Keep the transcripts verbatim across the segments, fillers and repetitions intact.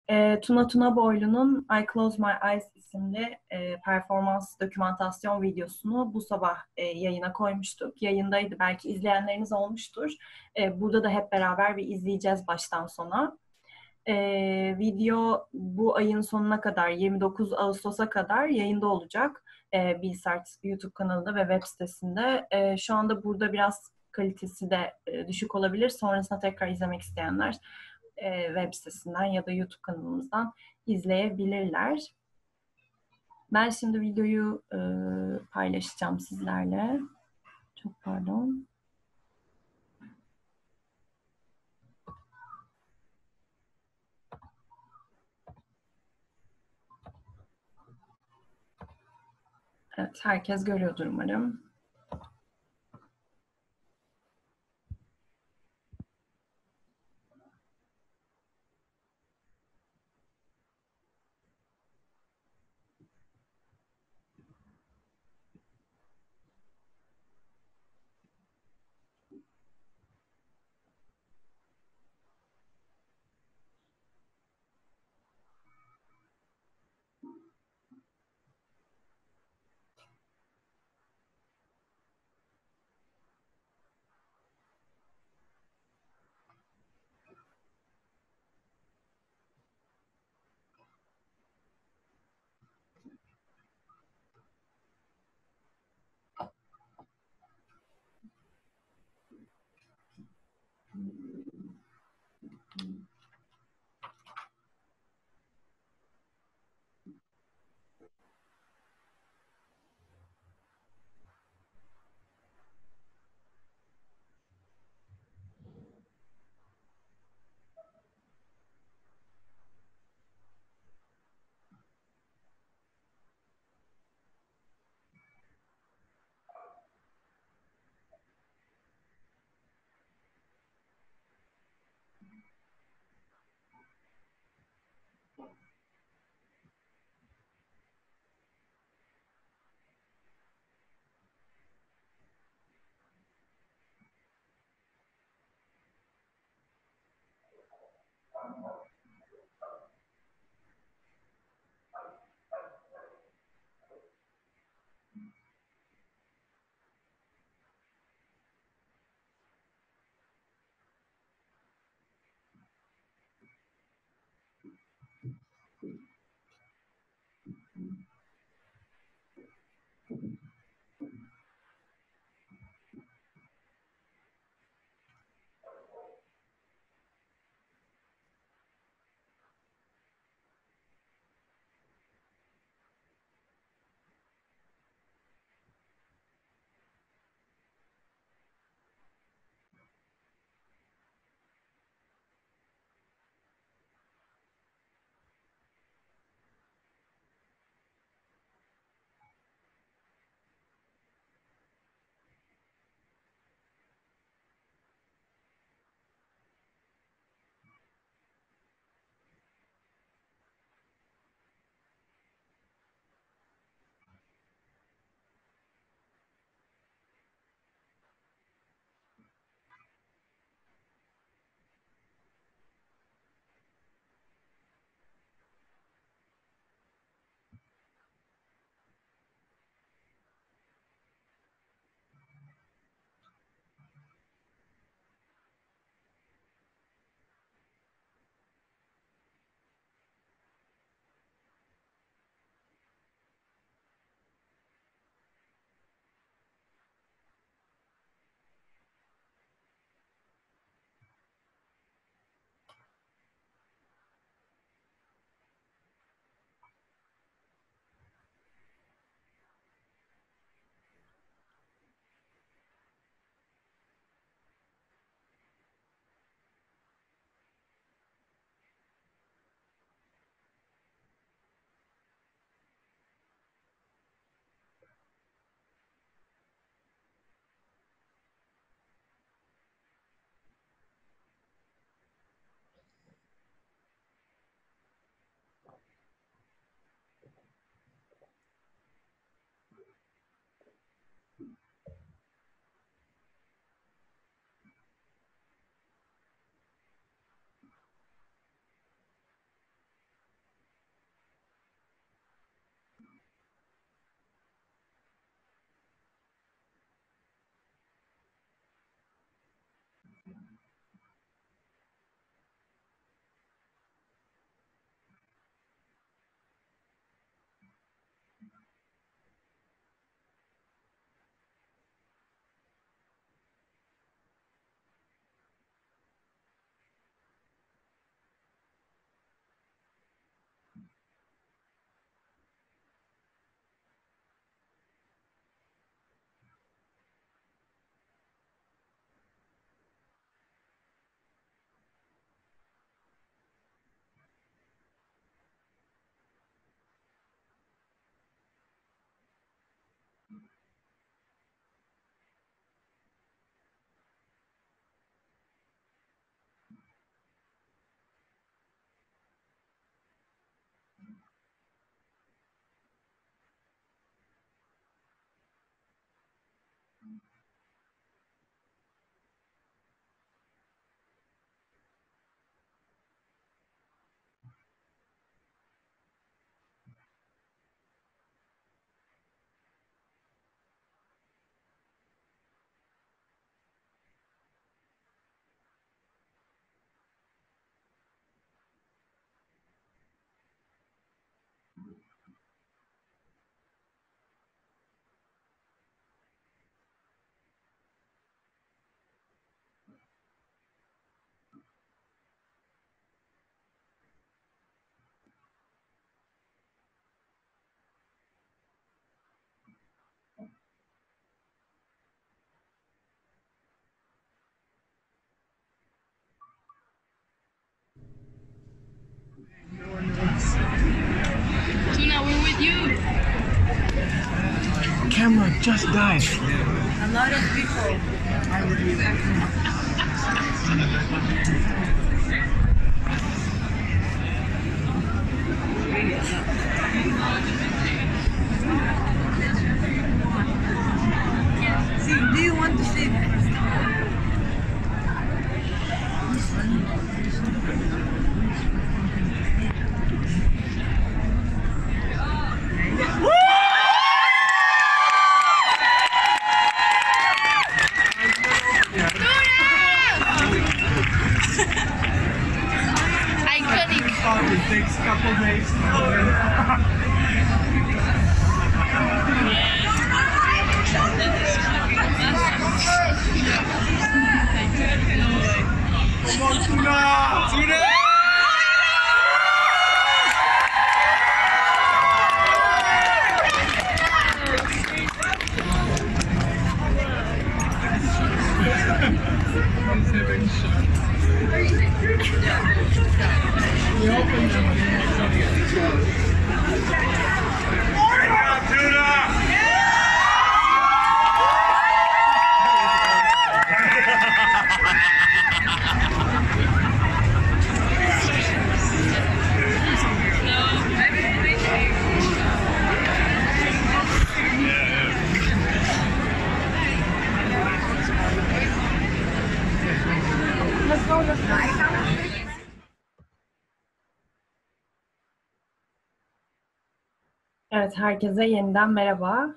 E, Tuna Tuna Boylu'nun I Close My Eyes isimli e, performans dokümantasyon videosunu bu sabah e, yayına koymuştuk. Yayındaydı, belki izleyenleriniz olmuştur. E, burada da hep beraber bir izleyeceğiz baştan sona. E, Video bu ayın sonuna kadar, yirmi dokuz Ağustos'a kadar yayında olacak. E, Bilsart YouTube kanalında ve web sitesinde. E, şu anda burada biraz kalitesi de e, düşük olabilir. Sonrasında tekrar izlemek isteyenler e, web sitesinden ya da YouTube kanalımızdan izleyebilirler. Ben şimdi videoyu e, paylaşacağım sizlerle. Çok pardon. Evet, herkes görüyordur umarım. just died. A lot of people. See, do you want to see that? It takes a couple days. Come on, Tuna! Tuna! Evet, herkese yeniden merhaba.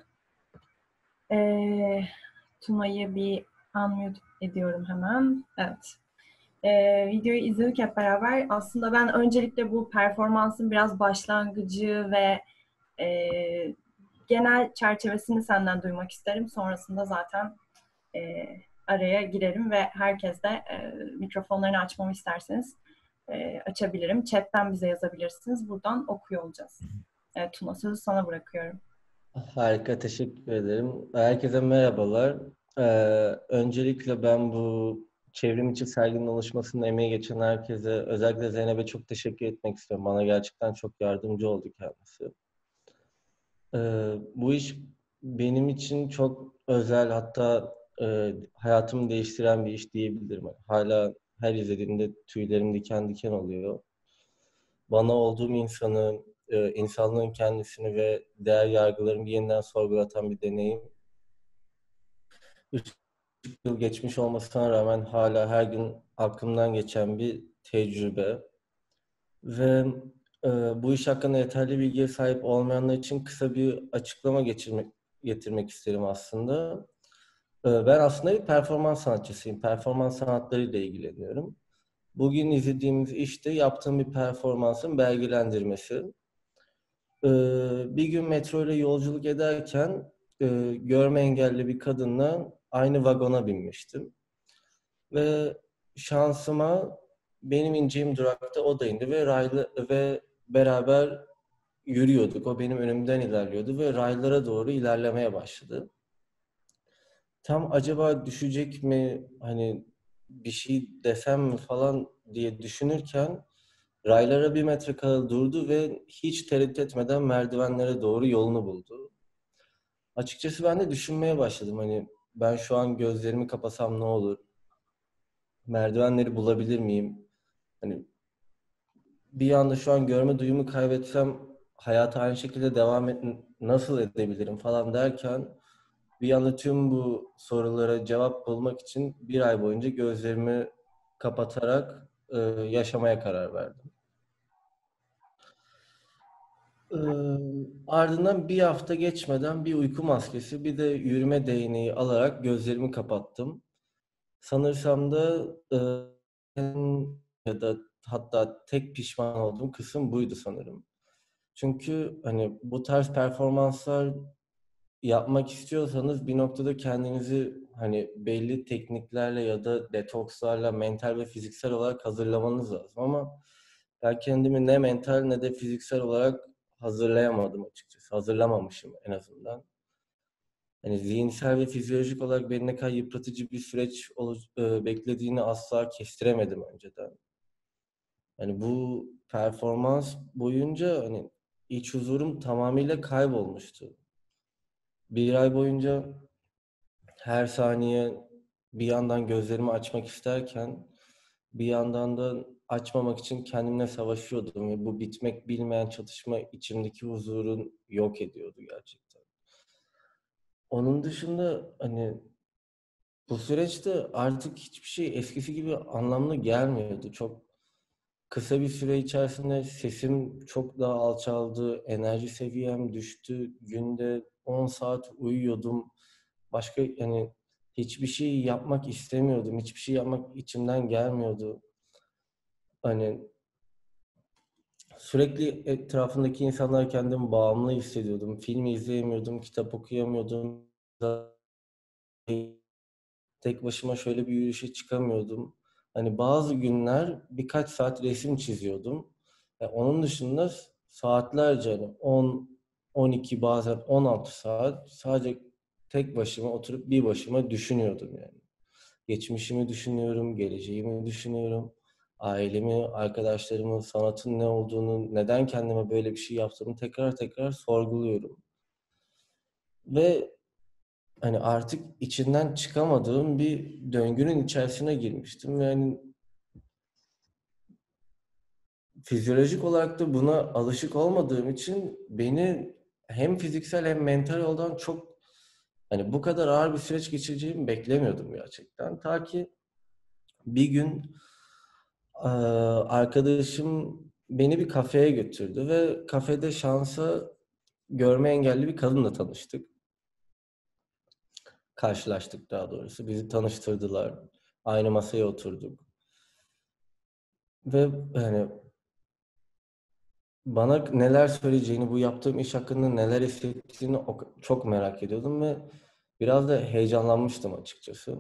Ee, Tuna'yı bir unmute ediyorum hemen. Evet. Ee, videoyu izledik hep beraber. Aslında ben öncelikle bu performansın biraz başlangıcı ve e, genel çerçevesini senden duymak isterim. Sonrasında zaten e, araya girerim ve herkes de e, mikrofonlarını açmamı isterseniz e, açabilirim. Chat'ten bize yazabilirsiniz. Buradan okuyor olacağız. Evet, Tuna, sözü sana bırakıyorum. Harika, teşekkür ederim. Herkese merhabalar. Ee, öncelikle ben bu çevrim içi serginin oluşmasında emeği geçen herkese, özellikle Zeynep'e çok teşekkür etmek istiyorum. Bana gerçekten çok yardımcı oldu kendisi. Ee, bu iş benim için çok özel, hatta e, hayatımı değiştiren bir iş diyebilirim. Hala her izlediğimde tüylerim diken diken oluyor. Bana olduğum insanı, e, insanlığın kendisini ve değer yargılarımı yeniden sorgulatan bir deneyim. Üç yıl geçmiş olmasına rağmen hala her gün aklımdan geçen bir tecrübe. Ve e, bu iş hakkında yeterli bilgiye sahip olmayanlar için kısa bir açıklama geçirmek, getirmek isterim aslında. E, ben aslında bir performans sanatçısıyım. Performans sanatlarıyla ilgileniyorum. Bugün izlediğimiz işte yaptığım bir performansın belgelendirmesi. Ee, bir gün metro ile yolculuk ederken e, görme engelli bir kadınla aynı vagona binmiştim. Ve şansıma benim ineceğim durakta o da indi ve raylı ve beraber yürüyorduk. O benim önümden ilerliyordu ve raylara doğru ilerlemeye başladı. Tam acaba düşecek mi, hani bir şey desem mi falan diye düşünürken raylara bir metre kala durdu ve hiç tereddüt etmeden merdivenlere doğru yolunu buldu. Açıkçası ben de düşünmeye başladım. Hani ben şu an gözlerimi kapasam ne olur? Merdivenleri bulabilir miyim? Hani bir anda şu an görme duyumu kaybetsem hayata aynı şekilde devam et nasıl edebilirim falan derken bir anda tüm bu sorulara cevap bulmak için bir ay boyunca gözlerimi kapatarak e, yaşamaya karar verdim. Ee, ardından bir hafta geçmeden bir uyku maskesi, bir de yürüme değneği alarak gözlerimi kapattım. Sanırsam da e, ya da hatta tek pişman olduğum kısım buydu sanırım. Çünkü hani bu tarz performanslar yapmak istiyorsanız bir noktada kendinizi hani belli tekniklerle ya da detokslarla mental ve fiziksel olarak hazırlamanız lazım. Ama ben kendimi ne mental ne de fiziksel olarak hazırlayamadım açıkçası. Hazırlamamışım en azından. Hani zihinsel ve fizyolojik olarak beni ne kadar yıpratıcı bir süreç olu- e, beklediğini asla kestiremedim önceden. Hani bu performans boyunca hani iç huzurum tamamıyla kaybolmuştu. bir ay boyunca her saniye bir yandan gözlerimi açmak isterken bir yandan da açmamak için kendimle savaşıyordum ve bu bitmek bilmeyen çatışma içimdeki huzurun yok ediyordu gerçekten. Onun dışında hani bu süreçte artık hiçbir şey eskisi gibi anlamlı gelmiyordu. Çok kısa bir süre içerisinde sesim çok daha alçaldı, enerji seviyem düştü. Günde on saat uyuyordum. Başka yani hiçbir şey yapmak istemiyordum. Hiçbir şey yapmak içimden gelmiyordu. Hani sürekli etrafındaki insanlara kendimi bağımlı hissediyordum. Film izleyemiyordum, kitap okuyamıyordum. Tek başıma şöyle bir yürüyüşe çıkamıyordum. Hani bazı günler birkaç saat resim çiziyordum. E, onun dışında saatlerce hani on, on iki bazen on altı saat sadece tek başıma oturup bir başıma düşünüyordum yani. Geçmişimi düşünüyorum, geleceğimi düşünüyorum. Ailemi, arkadaşlarımı, sanatın ne olduğunu, neden kendime böyle bir şey yaptığımı tekrar tekrar sorguluyorum. Ve hani artık içinden çıkamadığım bir döngünün içerisine girmiştim ve hani fizyolojik olarak da buna alışık olmadığım için beni hem fiziksel hem mental yoldan çok hani bu kadar ağır bir süreç geçireceğimi beklemiyordum gerçekten. Ta ki bir gün eee, arkadaşım beni bir kafeye götürdü ve kafede şansa görme engelli bir kadınla tanıştık. Karşılaştık daha doğrusu. Bizi tanıştırdılar. Aynı masaya oturduk. Ve hani bana neler söyleyeceğini, bu yaptığım iş hakkında neler hissettiğini o- çok merak ediyordum ve biraz da heyecanlanmıştım açıkçası.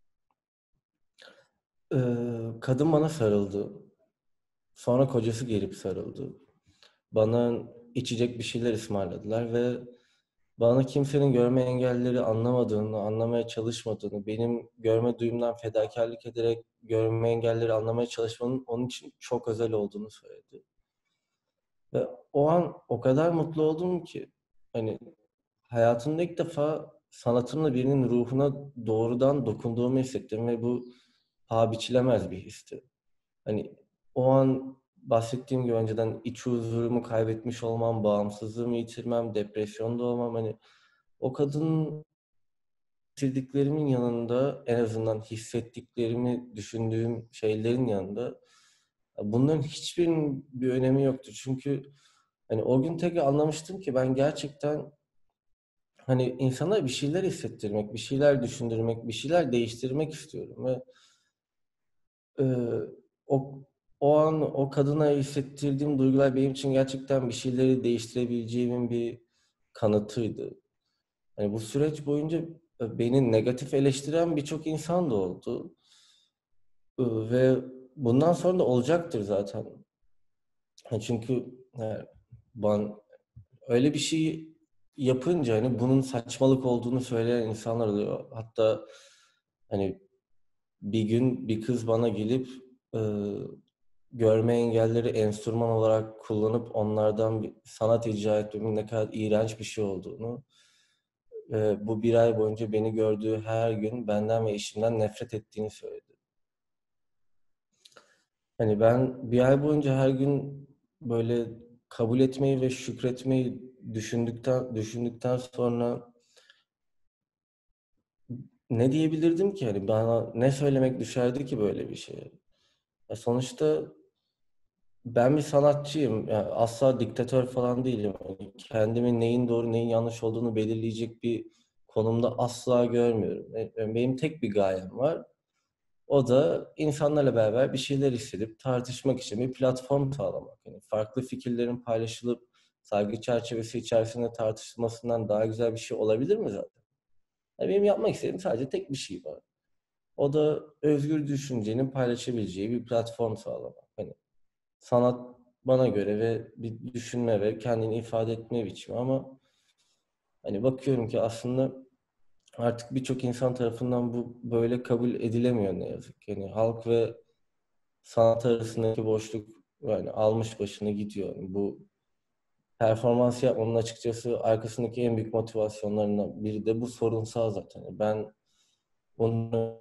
Ee, kadın bana sarıldı. Sonra kocası gelip sarıldı. Bana içecek bir şeyler ısmarladılar ve bana kimsenin görme engellileri anlamadığını, anlamaya çalışmadığını, benim görme duyumdan fedakarlık ederek görme engellileri anlamaya çalışmanın onun için çok özel olduğunu söyledi. Ve o an o kadar mutlu oldum ki hani hayatımda ilk defa sanatımla birinin ruhuna doğrudan dokunduğumu hissettim ve bu paha biçilemez bir histi. Hani o an bahsettiğim gibi önceden iç huzurumu kaybetmiş olmam, bağımsızlığımı yitirmem, depresyonda olmam hani o kadının hissettiklerimin yanında en azından hissettiklerimi düşündüğüm şeylerin yanında bunların hiçbirinin bir önemi yoktu. Çünkü hani o gün tek anlamıştım ki ben gerçekten hani insana bir şeyler hissettirmek, bir şeyler düşündürmek, bir şeyler değiştirmek istiyorum ve e, o o an o kadına hissettirdiğim duygular benim için gerçekten bir şeyleri değiştirebileceğimin bir kanıtıydı. Yani bu süreç boyunca e, beni negatif eleştiren birçok insan da oldu. E, ve bundan sonra da olacaktır zaten. Ha, çünkü e, ben öyle bir şey yapınca hani bunun saçmalık olduğunu söyleyen insanlar oluyor. Hatta hani bir gün bir kız bana gelip e, görme engelleri enstrüman olarak kullanıp onlardan bir sanat icra etmemin ne kadar iğrenç bir şey olduğunu, e, bu bir ay boyunca beni gördüğü her gün benden ve eşimden nefret ettiğini söyledi. Hani ben bir ay boyunca her gün böyle kabul etmeyi ve şükretmeyi düşündükten düşündükten sonra ne diyebilirdim ki? Hani bana ne söylemek düşerdi ki böyle bir şeye? Ya sonuçta ben bir sanatçıyım. Yani asla diktatör falan değilim. Yani kendimi neyin doğru neyin yanlış olduğunu belirleyecek bir konumda asla görmüyorum. E, Benim tek bir gayem var. O da insanlarla beraber bir şeyler hissedip tartışmak için bir platform sağlamak. Yani farklı fikirlerin paylaşılıp saygı çerçevesi içerisinde tartışılmasından daha güzel bir şey olabilir mi zaten? Yani benim yapmak istediğim sadece tek bir şey var. O da özgür düşüncenin paylaşabileceği bir platform sağlamak. Hani sanat bana göre ve bir düşünme ve kendini ifade etme biçimi ama hani bakıyorum ki aslında artık birçok insan tarafından bu böyle kabul edilemiyor ne yazık ki. Yani halk ve sanat arasındaki boşluk yani almış başını gidiyor. Yani bu performans yapmamın açıkçası arkasındaki en büyük motivasyonlarından biri de bu sorunsal zaten. Ben bunu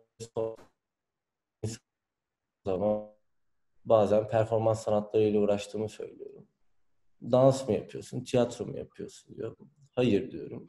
zaman bazen performans sanatlarıyla uğraştığımı söylüyorum. Dans mı yapıyorsun, tiyatro mu yapıyorsun diyor. Hayır diyorum.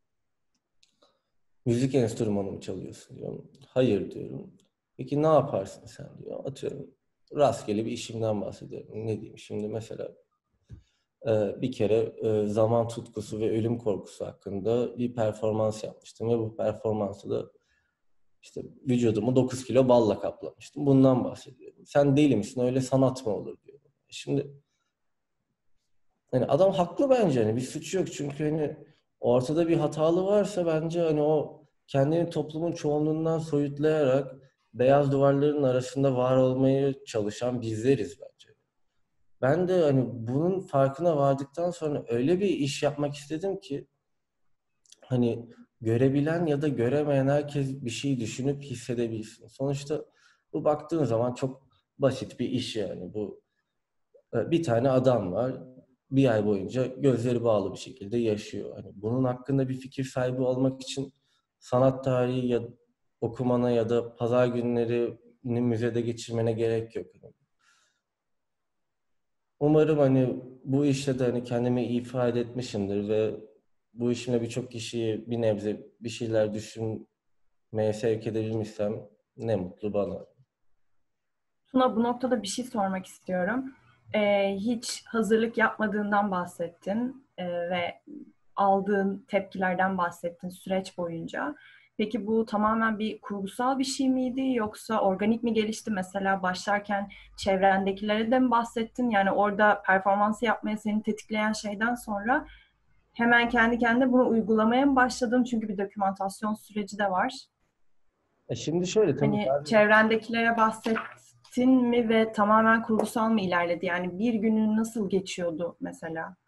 Müzik enstrümanı mı çalıyorsun diyorum. Hayır diyorum. Peki ne yaparsın sen diyor. Atıyorum rastgele bir işimden bahsediyorum. Ne diyeyim şimdi mesela bir kere zaman tutkusu ve ölüm korkusu hakkında bir performans yapmıştım ve bu performansı da işte vücudumu dokuz kilo balla kaplamıştım. Bundan bahsediyorum. Sen deli misin? Öyle sanat mı olur diyor. Şimdi hani adam haklı bence, hani bir suç yok çünkü hani ortada bir hatalı varsa bence hani o kendini toplumun çoğunluğundan soyutlayarak beyaz duvarların arasında var olmaya çalışan bizleriz bence. Ben de hani bunun farkına vardıktan sonra öyle bir iş yapmak istedim ki hani görebilen ya da göremeyen herkes bir şey düşünüp hissedebilsin. Sonuçta bu baktığın zaman çok basit bir iş yani. Bu bir tane adam var. Bir ay boyunca gözleri bağlı bir şekilde yaşıyor. Hani bunun hakkında bir fikir sahibi olmak için sanat tarihi ya okumana ya da pazar günlerini müzede geçirmene gerek yok. Umarım hani bu işte de hani kendimi iyi ifade etmişimdir ve bu işimle birçok kişiyi bir nebze bir şeyler düşünmeye sevk edebilmişsem ne mutlu bana. Tuna, bu noktada bir şey sormak istiyorum. Ee, hiç hazırlık yapmadığından bahsettin ee, ve aldığın tepkilerden bahsettin süreç boyunca. Peki bu tamamen bir kurgusal bir şey miydi yoksa organik mi gelişti? Mesela başlarken çevrendekilere de mi bahsettin? Yani orada performansı yapmaya seni tetikleyen şeyden sonra hemen kendi kendine bunu uygulamaya mı başladın? Çünkü bir dokümantasyon süreci de var. E şimdi şöyle tabii Hani ben çevrendekilere bahsettin mi ve tamamen kurgusal mı ilerledi? Yani bir günün nasıl geçiyordu mesela?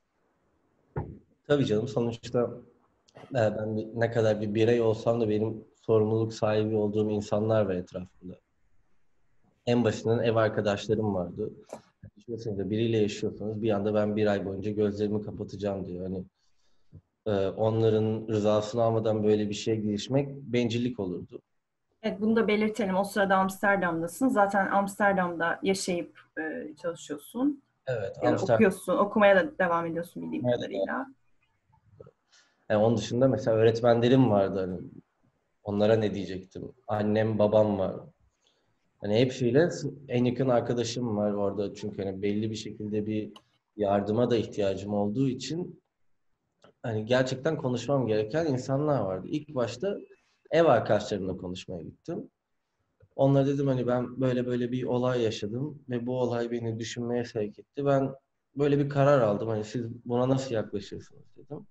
tabii canım sonuçta e, ben bir- ne kadar bir birey olsam da benim sorumluluk sahibi olduğum insanlar var etrafımda. En başından ev arkadaşlarım vardı. Düşünsenize biriyle yaşıyorsanız bir anda ben bir ay boyunca gözlerimi kapatacağım diyor. Hani e, onların rızasını almadan böyle bir şeye girişmek bencillik olurdu. Evet, bunu da belirtelim. O sırada Amsterdam'dasın. Zaten Amsterdam'da yaşayıp e, çalışıyorsun. Evet, Ya da Amsterdam'a okuyorsun. Okumaya da devam ediyorsun bildiğim da kadarıyla. yani onun dışında mesela öğretmenlerim vardı. Hani onlara ne diyecektim? Annem, babam var. Hani hepsiyle en yakın arkadaşım var orada. Çünkü hani belli bir şekilde bir yardıma da ihtiyacım olduğu için hani gerçekten konuşmam gereken insanlar vardı. İlk başta ev arkadaşlarımla konuşmaya gittim. Onlara dedim hani ben böyle böyle bir olay yaşadım ve bu olay beni düşünmeye sevk etti. Ben böyle bir karar aldım. Hani siz buna nasıl yaklaşırsınız dedim.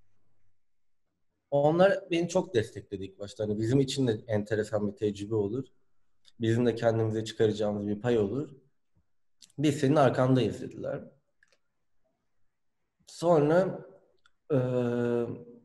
Onlar beni çok destekledi ilk başta. Hani bizim için de enteresan bir tecrübe olur. Bizim de kendimize çıkaracağımız bir pay olur. Biz senin arkandayız dediler. Sonra eee,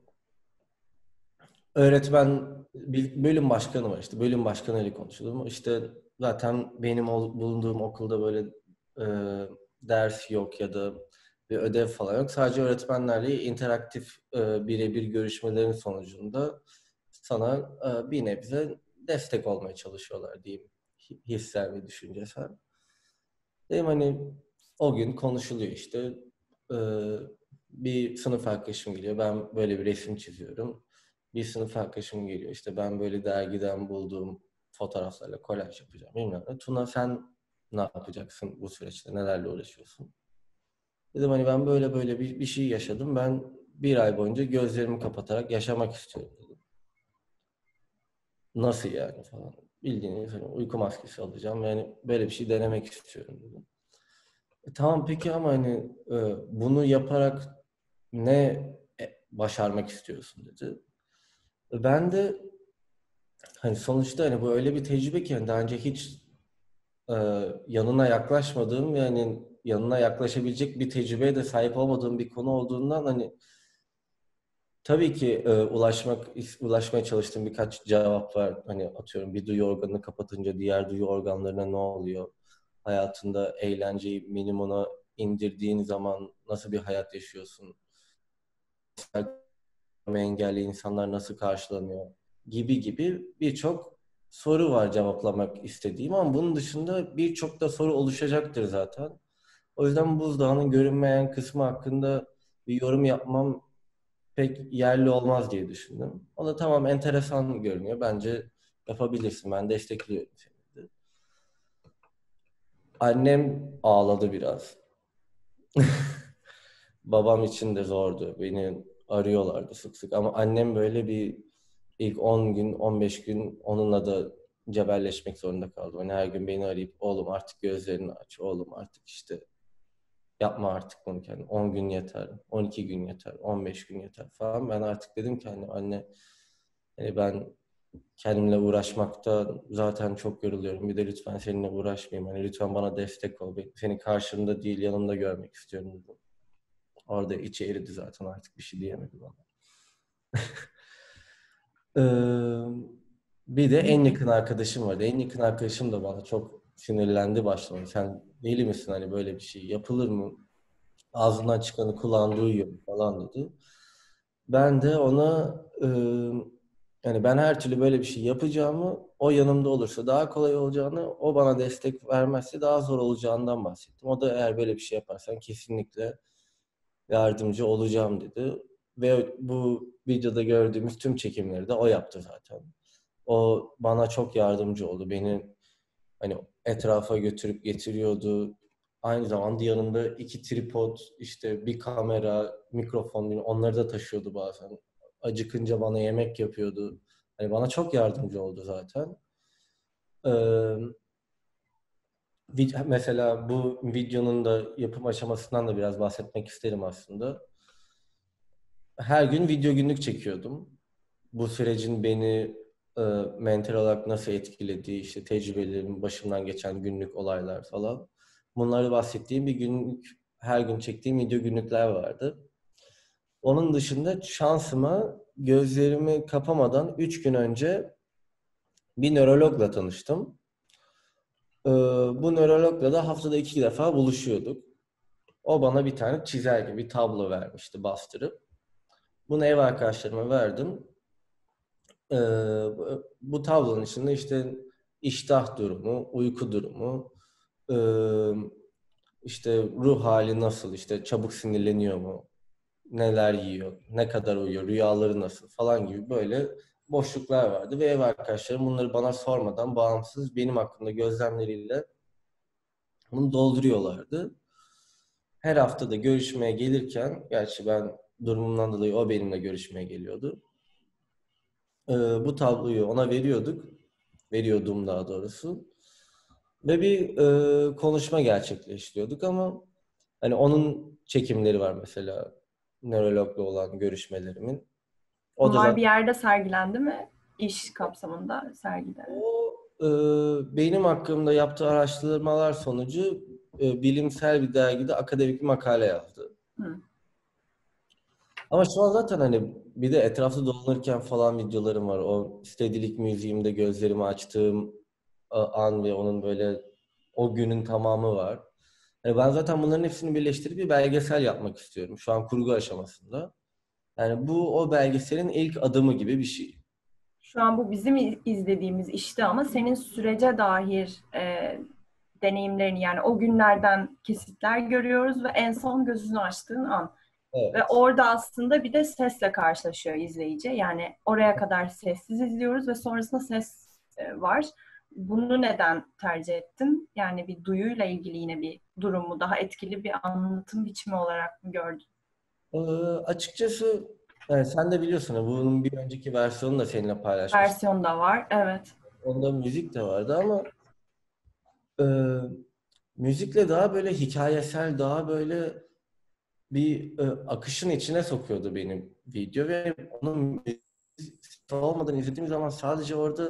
öğretmen bir bölüm başkanı var işte. Bölüm başkanıyla konuşuyordum. İşte zaten benim ol- bulunduğum okulda böyle eee, ders yok ya da bir ödev falan yok. Sadece öğretmenlerle interaktif eee, birebir görüşmelerin sonucunda sana eee, bir nebze destek olmaya çalışıyorlar diyeyim. Hi- Hissel ve düşüncesel. Dedim hani o gün konuşuluyor işte. Ee, bir sınıf arkadaşım geliyor. Ben böyle bir resim çiziyorum. Bir sınıf arkadaşım geliyor. İşte ben böyle dergiden bulduğum fotoğraflarla kolaj yapacağım. Bilmem ne. Tuna sen ne yapacaksın bu süreçte? Nelerle uğraşıyorsun? Dedim hani ben böyle böyle bir, bir şey yaşadım. Ben bir ay boyunca gözlerimi kapatarak yaşamak istiyorum dedim. Nasıl yani falan. Bildiğiniz hani uyku maskesi alacağım. Yani böyle bir şey denemek istiyorum dedim. E, tamam peki ama hani e, bunu yaparak ne e, başarmak istiyorsun dedi. E, ben de hani sonuçta hani bu öyle bir tecrübe ki hani daha önce hiç e, yanına yaklaşmadığım ve hani yanına yaklaşabilecek bir tecrübeye de sahip olmadığım bir konu olduğundan hani tabii ki e, ulaşmak ulaşmaya çalıştığım birkaç cevap var. Hani atıyorum bir duyu organını kapatınca diğer duyu organlarına ne oluyor? Hayatında eğlenceyi minimuma indirdiğin zaman nasıl bir hayat yaşıyorsun? Engelli insanlar nasıl karşılanıyor? Gibi gibi birçok soru var cevaplamak istediğim ama bunun dışında birçok da soru oluşacaktır zaten. O yüzden buzdağının görünmeyen kısmı hakkında bir yorum yapmam pek yerli olmaz diye düşündüm. O da tamam, enteresan görünüyor. Bence yapabilirsin. Ben destekliyorum seni. Annem ağladı biraz. Babam için de zordu. Beni arıyorlardı sık sık. Ama annem böyle bir ilk on gün, on beş gün onunla da cebelleşmek zorunda kaldı. Hani her gün beni arayıp oğlum artık gözlerini aç, oğlum artık işte yapma artık bunu kendine. on gün yeter, on iki gün yeter, on beş gün yeter falan. Ben artık dedim ki anne, anne yani ben kendimle uğraşmakta zaten çok yoruluyorum. Bir de lütfen seninle uğraşmayayım. Hani lütfen bana destek ol. Seni karşımda değil, yanımda görmek istiyorum dedim. Orada içi eridi zaten, artık bir şey diyemedi bana. ee, bir de en yakın arkadaşım vardı. En yakın arkadaşım da bana çok sinirlendi başta. Sen deli misin, hani böyle bir şey yapılır mı? Ağzından çıkanı kulağın duyuyor falan dedi. Ben de ona e, yani ben her türlü böyle bir şey yapacağımı, o yanımda olursa daha kolay olacağını, o bana destek vermezse daha zor olacağından bahsettim. O da eğer böyle bir şey yaparsan kesinlikle yardımcı olacağım dedi. Ve bu videoda gördüğümüz tüm çekimleri de o yaptı zaten. O bana çok yardımcı oldu. Beni hani etrafa götürüp getiriyordu. Aynı zamanda yanında iki tripod, işte bir kamera, mikrofon, onları da taşıyordu bazen. Acıkınca bana yemek yapıyordu. Hani bana çok yardımcı oldu zaten. Ee, mesela bu videonun da yapım aşamasından da biraz bahsetmek isterim aslında. Her gün video günlük çekiyordum. Bu sürecin beni e, mental olarak nasıl etkilediği, işte tecrübelerim, başımdan geçen günlük olaylar falan. Bunları bahsettiğim bir günlük, her gün çektiğim video günlükler vardı. Onun dışında şansıma gözlerimi kapamadan üç gün önce bir nörologla tanıştım. Ee, bu nörologla da haftada iki defa buluşuyorduk. O bana bir tane çizelge, bir tablo vermişti bastırıp. Bunu ev arkadaşlarıma verdim. Ee, bu tablonun içinde işte iştah durumu, uyku durumu, e, işte ruh hali nasıl, işte çabuk sinirleniyor mu, neler yiyor, ne kadar uyuyor, rüyaları nasıl falan gibi böyle boşluklar vardı. Ve ev arkadaşlarım bunları bana sormadan bağımsız benim hakkında gözlemleriyle bunu dolduruyorlardı. Her hafta da görüşmeye gelirken, gerçi ben durumumdan dolayı o benimle görüşmeye geliyordu. Ee, bu tabloyu ona veriyorduk. Veriyordum daha doğrusu. Ve bir e, konuşma gerçekleştiriyorduk ama hani onun çekimleri var mesela, nörologla olan görüşmelerimin. O da Bunlar bir zaten yerde sergilendi mi? İş kapsamında sergide. o e, benim hakkımda yaptığı araştırmalar sonucu e, bilimsel bir dergide akademik bir makale yazdı. Hı. Ama şu an zaten hani bir de etrafta dolanırken falan videolarım var. O Stedilik Müziğim'de gözlerimi açtığım an ve onun böyle o günün tamamı var. Yani ben zaten bunların hepsini birleştirip bir belgesel yapmak istiyorum. Şu an kurgu aşamasında. Yani bu o belgeselin ilk adımı gibi bir şey. Şu an bu bizim izlediğimiz işte ama senin sürece dair e, deneyimlerini, yani o günlerden kesitler görüyoruz ve en son gözünü açtığın an. Ve Evet. orada aslında bir de sesle karşılaşıyor izleyici. Yani oraya kadar sessiz izliyoruz ve sonrasında ses e, var. Bunu neden tercih ettin? Yani bir duyuyla ilgili yine bir durumu daha etkili bir anlatım biçimi olarak mı gördün? Ee, açıkçası yani sen de biliyorsun ya, bunun bir önceki versiyonunu da seninle paylaşmıştım. Versiyon da var, evet. Onda müzik de vardı ama e, müzikle daha böyle hikayesel, daha böyle bir e, akışın içine sokuyordu benim video ve onun müzik olmadan izlediğim zaman sadece orada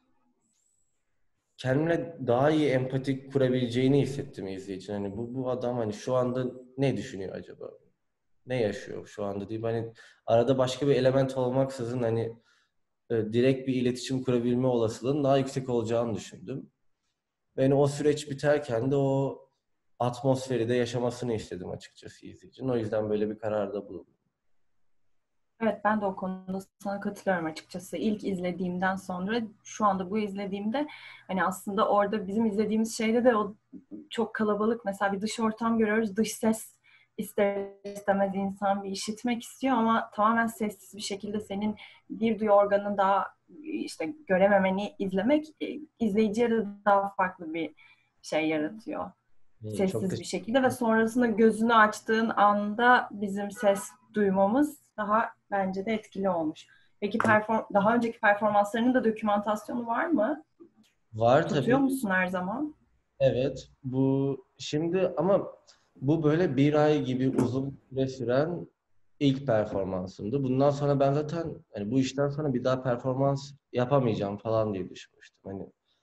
kendimle daha iyi empati kurabileceğini hissettim izleyicinin. Hani bu, bu adam hani şu anda ne düşünüyor acaba? Ne yaşıyor şu anda diye. Hani arada başka bir element olmaksızın hani e, direkt bir iletişim kurabilme olasılığının daha yüksek olacağını düşündüm. Ve hani o süreç biterken de o atmosferi de yaşamasını istedim açıkçası izleyicinin. O yüzden böyle bir kararda bulundum. Evet, ben de o konuda sana katılıyorum açıkçası. İlk izlediğimden sonra şu anda bu izlediğimde hani aslında orada bizim izlediğimiz şeyde de o çok kalabalık, mesela bir dış ortam görüyoruz. Dış ses ister istemez insan bir işitmek istiyor ama tamamen sessiz bir şekilde senin bir duyu organın daha işte görememeni izlemek e, izleyiciye de daha farklı bir şey yaratıyor. Hmm, çok Sessiz bir teşekkür şekilde ve ederim. sonrasında gözünü açtığın anda bizim ses duymamız daha bence de etkili olmuş. Peki perform daha önceki performanslarının da dokümantasyonu var mı? Var Tutuyor tabii. musun her zaman? Evet. Bu şimdi ama bu böyle bir ay gibi uzun süre süren ilk performansımdı. Bundan sonra ben zaten hani bu işten sonra bir daha performans yapamayacağım falan diye düşünmüştüm. Hani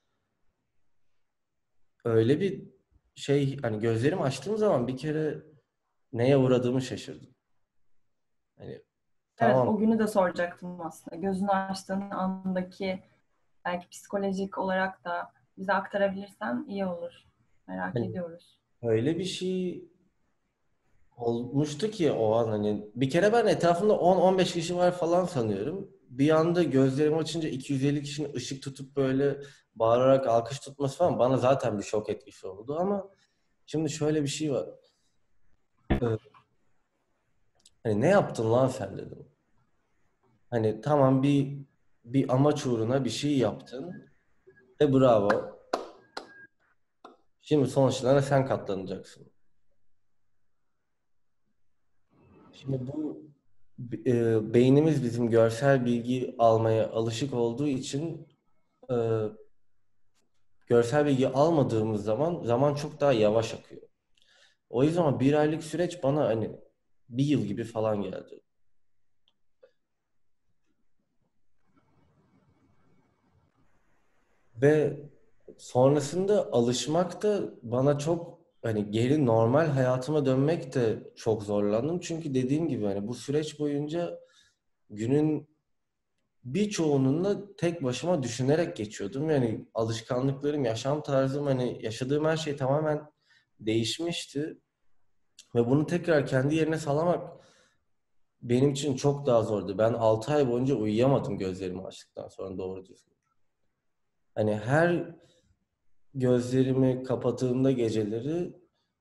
öyle bir şey, hani gözlerimi açtığım zaman bir kere neye uğradığımı şaşırdım. Hani Evet, tamam, o günü de soracaktım aslında. Gözünü açtığın andaki belki psikolojik olarak da bize aktarabilirsen iyi olur. Merak hani ediyoruz. öyle bir şey olmuştu ki o an, hani bir kere ben etrafımda on on beş kişi var falan sanıyorum. Bir anda gözlerimi açınca iki yüz elli kişinin ışık tutup böyle bağırarak alkış tutması falan bana zaten bir şok etkisi oldu ama şimdi şöyle bir şey var. Ee, Hani ne yaptın lan sen dedim. Hani tamam, bir bir amaç uğruna bir şey yaptın. E bravo. Şimdi sonuçlarına sen katlanacaksın. Şimdi bu e, beynimiz bizim görsel bilgi almaya alışık olduğu için e, görsel bilgi almadığımız zaman zaman çok daha yavaş akıyor. O yüzden bir aylık süreç bana hani bir yıl gibi falan geldi. Ve sonrasında alışmak da bana çok, hani geri normal hayatıma dönmek de çok zorlandım. Çünkü dediğim gibi hani bu süreç boyunca günün birçoğunun tek başıma düşünerek geçiyordum. Yani alışkanlıklarım, yaşam tarzım, hani yaşadığım her şey tamamen değişmişti. Ve bunu tekrar kendi yerine sağlamak benim için çok daha zordu. Ben altı ay boyunca uyuyamadım gözlerimi açtıktan sonra doğru düzgün. Hani her gözlerimi kapattığımda geceleri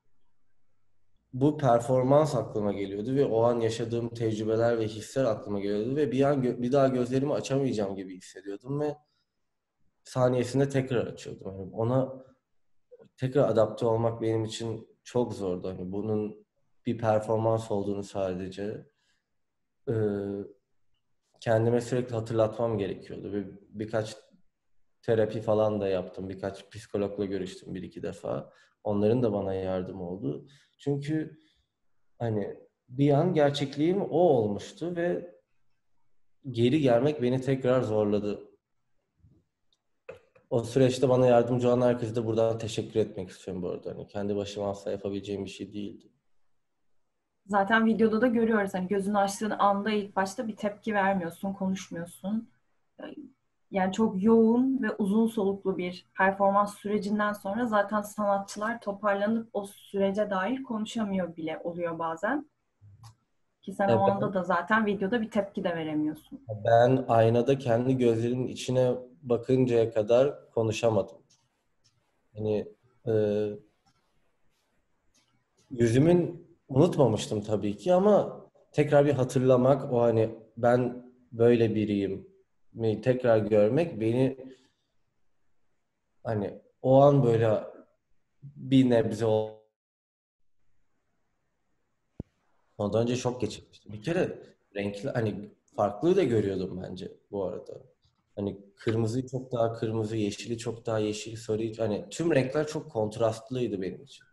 bu performans aklıma geliyordu ve o an yaşadığım tecrübeler ve hisler aklıma geliyordu ve bir an gö- bir daha gözlerimi açamayacağım gibi hissediyordum ve saniyesinde tekrar açıyordum. Yani ona tekrar adapte olmak benim için çok zordu. Hani bunun bir performans olduğunu sadece e, kendime sürekli hatırlatmam gerekiyordu ve birkaç terapi falan da yaptım. Birkaç psikologla görüştüm bir iki defa. Onların da bana yardımı oldu. Çünkü hani bir an gerçekliğim o olmuştu ve geri gelmek beni tekrar zorladı. O süreçte bana yardımcı olan herkese de buradan teşekkür etmek istiyorum bu arada. Hani kendi başıma asla yapabileceğim bir şey değildi. Zaten videoda da görüyoruz hani gözünü açtığın anda ilk başta bir tepki vermiyorsun, konuşmuyorsun. Yani çok yoğun ve uzun soluklu bir performans sürecinden sonra zaten sanatçılar toparlanıp o sürece dair konuşamıyor bile oluyor bazen. Ki sen E o anda ben, da zaten videoda bir tepki de veremiyorsun. ben aynada kendi gözlerimin içine bakıncaya kadar konuşamadım. Hani e, yüzümün unutmamıştım tabii ki ama tekrar bir hatırlamak, o hani ben böyle biriyim mi tekrar görmek beni hani o an böyle bir nebze o- ondan önce şok geçirmiştim. Bir kere renkli, hani farklı da görüyordum bence bu arada. Hani kırmızıyı çok daha kırmızı, yeşili çok daha yeşil, sarıyı, hani tüm renkler çok kontrastlıydı benim için.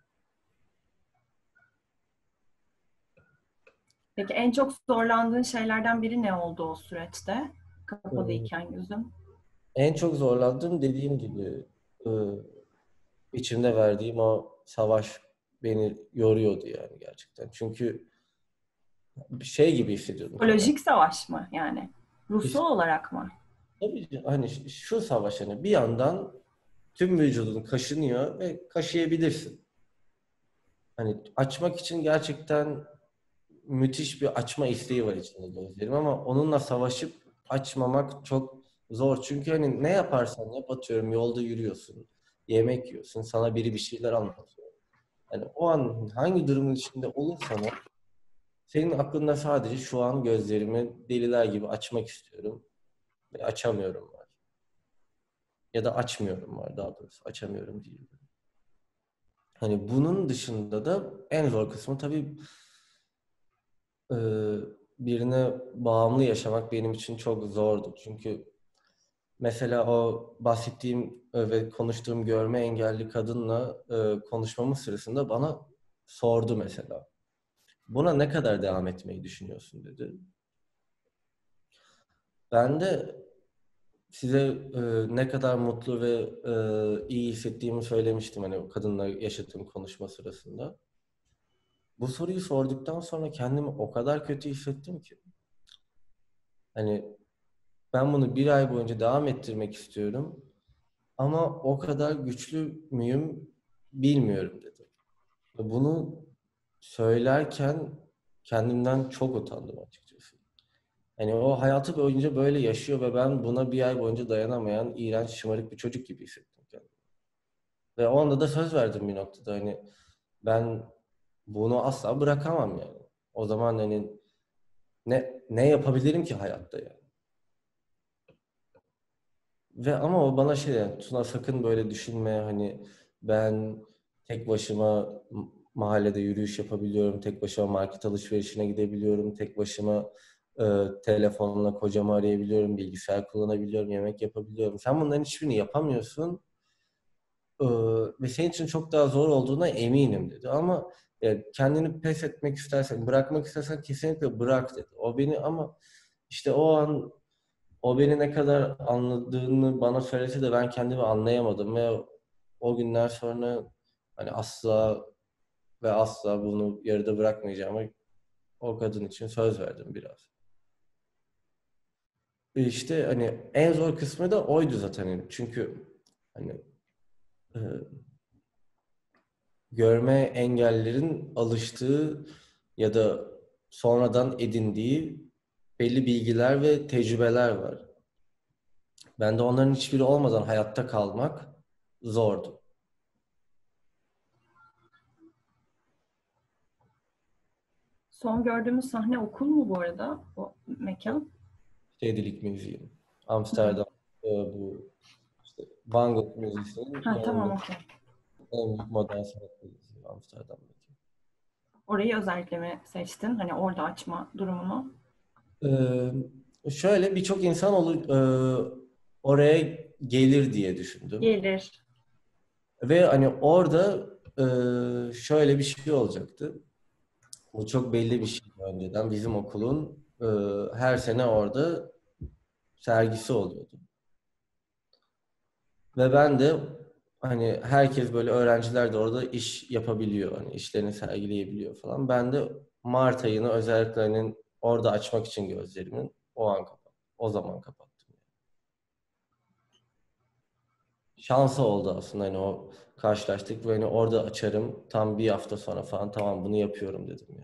Peki en çok zorlandığın şeylerden biri ne oldu o süreçte? Ee, Kapalıyken gözün. En çok zorlandığım, dediğim gibi, e, içimde verdiğim o savaş beni yoruyordu yani gerçekten. Çünkü bir şey gibi hissediyordum kendimi. Psikolojik savaş mı yani? Pis- Ruhsal olarak mı? Tabii ki hani ş- şu savaş, hani bir yandan tüm vücudun kaşınıyor ve kaşıyabilirsin. hani açmak için gerçekten müthiş bir açma isteği var içinde gözlerim ama onunla savaşıp açmamak çok zor. Çünkü hani ne yaparsan yap, atıyorum yolda yürüyorsun, yemek yiyorsun, sana biri bir şeyler anlatıyor. Yani o an hangi durumun içinde olursan ol, senin aklında sadece şu an gözlerimi deliler gibi açmak istiyorum ve açamıyorum var. Ya da açmıyorum var daha doğrusu. Açamıyorum değil. Hani bunun dışında da en zor kısmı tabii e, birine bağımlı yaşamak benim için çok zordu. Çünkü mesela o bahsettiğim e, ve konuştuğum görme engelli kadınla e, konuşmamız sırasında bana sordu mesela. Buna ne kadar devam etmeyi düşünüyorsun dedi. Ben de size e, ne kadar mutlu ve e, iyi hissettiğimi söylemiştim hani o kadınla yaşadığım konuşma sırasında. Bu soruyu sorduktan sonra kendimi o kadar kötü hissettim ki. Hani ben bunu bir ay boyunca devam ettirmek istiyorum ama o kadar güçlü müyüm bilmiyorum dedi. Bunu söylerken kendimden çok utandım açıkçası. Hani o hayatı boyunca böyle yaşıyor ve ben buna bir ay boyunca dayanamayan, iğrenç, şımarık bir çocuk gibi hissettim kendimi. Ve o anda da söz verdim bir noktada hani ben bunu asla bırakamam yani. O zaman hani ne ne yapabilirim ki hayatta yani? Ve ama o bana şey yani Tuna sakın böyle düşünme hani ben tek başıma m- mahallede yürüyüş yapabiliyorum, tek başıma market alışverişine gidebiliyorum, tek başıma e, telefonla kocamı arayabiliyorum, bilgisayar kullanabiliyorum, yemek yapabiliyorum. Sen bunların hiçbirini yapamıyorsun e, ve senin için çok daha zor olduğuna eminim dedi. Ama e, kendini pes etmek istersen, bırakmak istersen kesinlikle bırak dedi. O beni ama işte o an o beni ne kadar anladığını bana söylese de ben kendimi anlayamadım ve o günden sonra hani asla ve asla bunu yarıda bırakmayacağıma o kadın için söz verdim biraz. E İşte hani en zor kısmı da oydu zaten. Yani çünkü hani e, görme engellilerin alıştığı ya da sonradan edindiği belli bilgiler ve tecrübeler var. Ben de onların hiçbiri olmadan hayatta kalmak zordu. Son gördüğümüz sahne okul mu bu arada? O mekan. Stedelijk Museum. Hı. Amsterdam e, bu işte Van Gogh Müzesi'nin Ha, tamam, yanındaki okey. en büyük modern sanat müzesi Amsterdam'daki. Orayı özellikle mi seçtin? Hani orada açma durumunu. Ee, şöyle birçok insan olur, e, oraya gelir diye düşündüm. Gelir. Ve hani orada e, şöyle bir şey olacaktı. Bu çok belli bir şeydi önceden. Bizim okulun e, her sene orada sergisi oluyordu. Ve ben de hani herkes böyle öğrenciler de orada iş yapabiliyor. Hani işlerini sergileyebiliyor falan. Ben de Mart ayını özellikle hani orada açmak için gözlerimin o an kapattım. O zaman kapattım. Şansa oldu aslında hani o karşılaştık ve hani orada açarım tam bir hafta sonra falan tamam bunu yapıyorum dedim yani.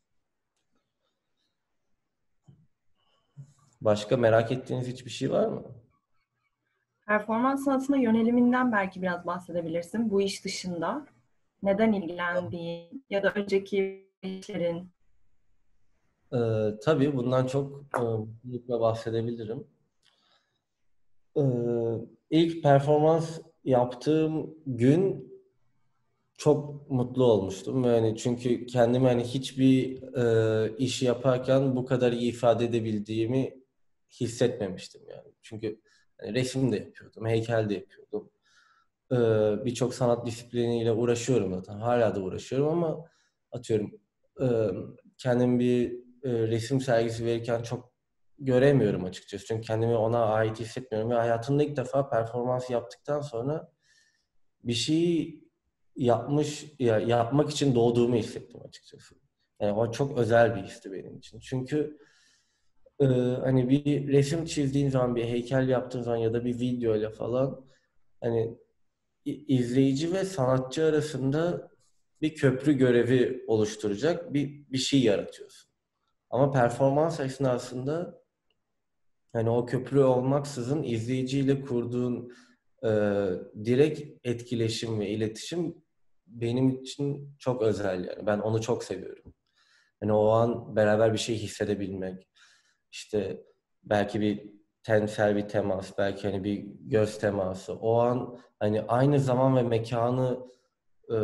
Başka merak ettiğiniz hiçbir şey var mı? Performans sanatına yöneliminden belki biraz bahsedebilirsin. Bu iş dışında. Neden ilgilendiğin ya da önceki işlerin. Ee, tabii bundan çok e, mutlulukla bahsedebilirim. Ee, ilk performans yaptığım gün çok mutlu olmuştum. Yani çünkü kendimi hani hiçbir e, işi yaparken bu kadar iyi ifade edebildiğimi hissetmemiştim yani. Çünkü hani resim de yapıyordum, heykel de yapıyordum. Ee, birçok sanat disipliniyle uğraşıyorum zaten. Hala da uğraşıyorum ama atıyorum e, kendimi bir e, resim sergisi verirken çok göremiyorum açıkçası. Çünkü kendimi ona ait hissetmiyorum ve hayatımda ilk defa performans yaptıktan sonra bir şeyi yapmış ya yapmak için doğduğumu hissettim açıkçası. Yani o çok özel bir histi benim için. Çünkü e, hani bir resim çizdiğin zaman, bir heykel yaptığın zaman ya da bir videoyla falan hani i- izleyici ve sanatçı arasında bir köprü görevi oluşturacak bir bir şey yaratıyorsun. Ama performans esnasında hani o köprü olmaksızın izleyiciyle kurduğun e, direkt etkileşim ve iletişim benim için çok özel yani. Ben onu çok seviyorum. Hani o an beraber bir şey hissedebilmek, işte belki bir tensel bir temas, belki hani bir göz teması. O an hani aynı zaman ve mekanı e,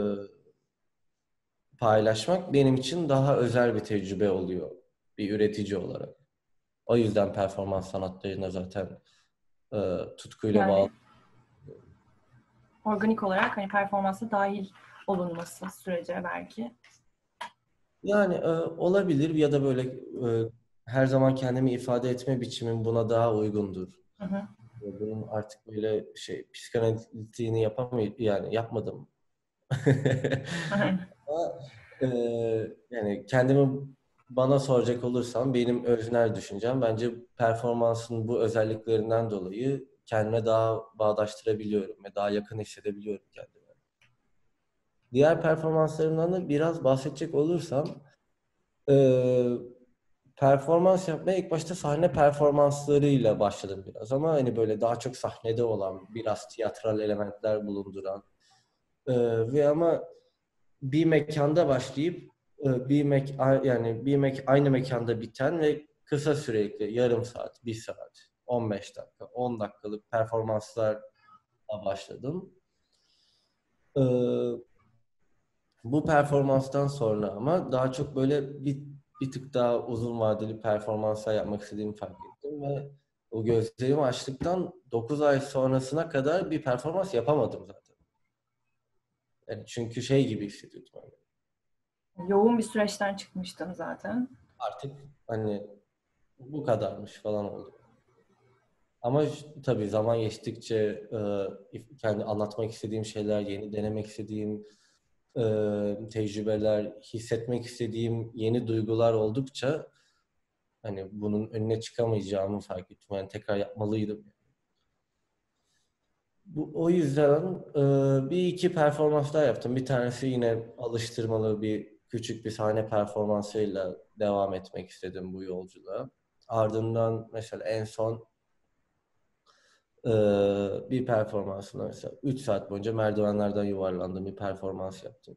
paylaşmak benim için daha özel bir tecrübe oluyor bir üretici olarak. O yüzden performans sanatlarına zaten e, tutkuyla bağlı. Yani organik olarak hani performansa dahil olunması sürece belki. Yani e, olabilir ya da böyle e, her zaman kendimi ifade etme biçimim buna daha uygundur. Hı hı. Bunun artık böyle şey psikanalitiğini yapamay yani yapmadım. Aynen. Ama e, yani kendimi bana soracak olursam benim öznel düşüncem bence performansın bu özelliklerinden dolayı kendime daha bağdaştırabiliyorum ve daha yakın hissedebiliyorum kendimi. Diğer performanslarımdan da biraz bahsedecek olursam e, performans yapmaya ilk başta sahne performanslarıyla başladım biraz ama hani böyle daha çok sahnede olan, biraz tiyatral elementler bulunduran e, ve ama bir mekanda başlayıp e, bir mek yani bir mek aynı mekanda biten ve kısa sürekli yarım saat, bir saat, on beş dakika, on dakikalık performanslarla başladım. E, Bu performanstan sonra ama daha çok böyle bir, bir tık daha uzun vadeli performanslar yapmak istediğimi fark ettim ve o gözlerimi açtıktan dokuz ay sonrasına kadar bir performans yapamadım zaten. Yani çünkü şey gibi hissediyordum. Hani Yoğun bir süreçten çıkmıştım zaten. artık hani bu kadarmış falan oldu. Ama ş- tabii zaman geçtikçe e, if- kendi anlatmak istediğim şeyler, yeni denemek istediğim e, tecrübeler, hissetmek istediğim yeni duygular oldukça hani bunun önüne çıkamayacağımı fark ettim. Yani tekrar yapmalıydım. Bu, o yüzden e, bir iki performans daha yaptım. Bir tanesi yine alıştırmalı bir küçük bir sahne performansıyla devam etmek istedim bu yolculuğa. Ardından mesela en son e, bir performansına mesela üç saat boyunca merdivenlerden yuvarlandığım bir performans yaptım.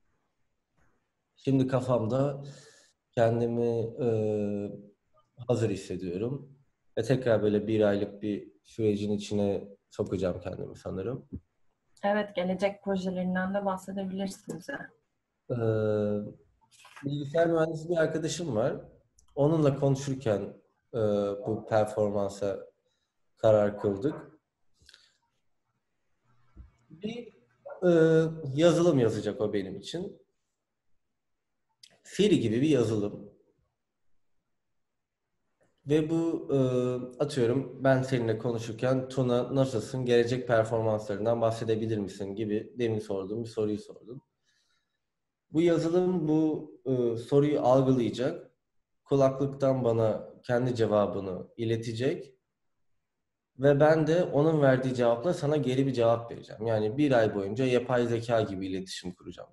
Şimdi kafamda kendimi e, hazır hissediyorum. Ve tekrar böyle bir aylık bir sürecin içine sokacağım kendimi sanırım. Evet, gelecek projelerinden de bahsedebilirsin bize. Ee, Bilgisayar mühendisi bir arkadaşım var. Onunla konuşurken e, bu performansa karar kıldık. Bir e, yazılım yazacak o benim için. Siri gibi bir yazılım. Ve bu e, atıyorum ben seninle konuşurken Tuna nasılsın, gelecek performanslarından bahsedebilir misin gibi demin sorduğum bir soruyu sordum. Bu yazılım bu e, soruyu algılayacak, kulaklıktan bana kendi cevabını iletecek ve ben de onun verdiği cevapla sana geri bir cevap vereceğim. Yani bir ay boyunca yapay zeka gibi iletişim kuracağım.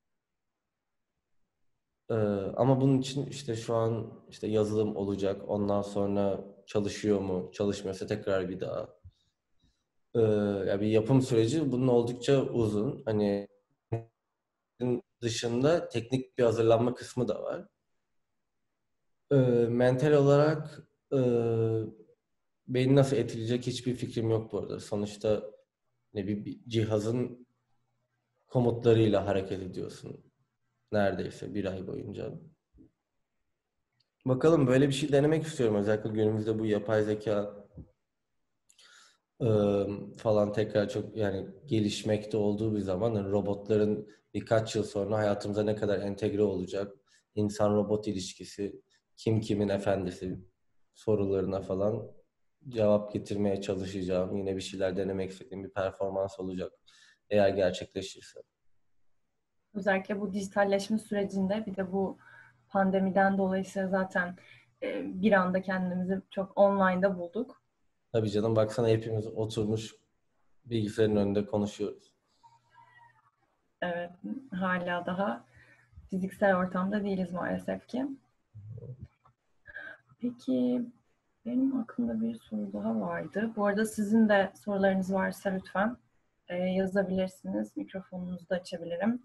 Ee, Ama bunun için işte şu an işte yazılım olacak. Ondan sonra çalışıyor mu? Çalışmıyorsa tekrar bir daha. Ee, Ya bir yapım süreci bunun oldukça uzun. Hani dışında teknik bir hazırlanma kısmı da var. Ee, Mental olarak e, beni nasıl etkileyecek hiçbir fikrim yok bu arada. Sonuçta ne bir, bir cihazın komutlarıyla hareket ediyorsun neredeyse bir ay boyunca. Bakalım böyle bir şey denemek istiyorum. Özellikle günümüzde bu yapay zeka e, falan tekrar çok yani gelişmekte olduğu bir zaman yani robotların birkaç yıl sonra hayatımıza ne kadar entegre olacak, insan robot ilişkisi, kim kimin efendisi sorularına falan cevap getirmeye çalışacağım. Yine bir şeyler denemek istediğim bir performans olacak eğer gerçekleşirse. Özellikle bu dijitalleşme sürecinde bir de bu pandemiden dolayısıyla zaten e, bir anda kendimizi çok online'da bulduk. Tabii canım baksana hepimiz oturmuş bilgisayarın önünde konuşuyoruz. Evet, hala daha fiziksel ortamda değiliz maalesef ki. Peki, benim aklımda bir soru daha vardı. Bu arada sizin de sorularınız varsa lütfen e, yazabilirsiniz. Mikrofonunuzu da açabilirim.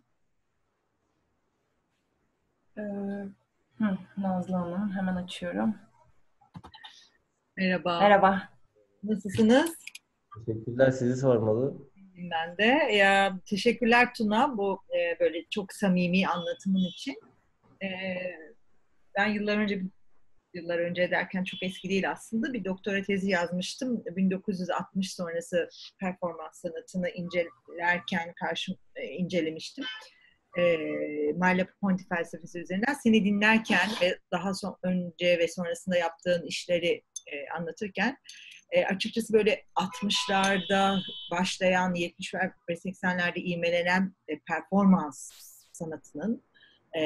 Ee, hı, Nazlı Hanım, hemen açıyorum. Merhaba. Merhaba. Nasılsınız? Teşekkürler, sizi sormalı. Ben de. Ya, teşekkürler Tuna bu e, böyle çok samimi anlatımın için. E, ben yıllar önce, yıllar önce derken çok eski değil aslında, bir doktora tezi yazmıştım. bin dokuz yüz altmış sonrası performans sanatını incelerken karşı e, incelemiştim. E, Merleau-Ponty felsefesi üzerinden. Seni dinlerken ve daha son, önce ve sonrasında yaptığın işleri e, anlatırken E, açıkçası böyle altmışlarda başlayan, yetmiş ve seksenlerde ivmelenen e, performans sanatının e,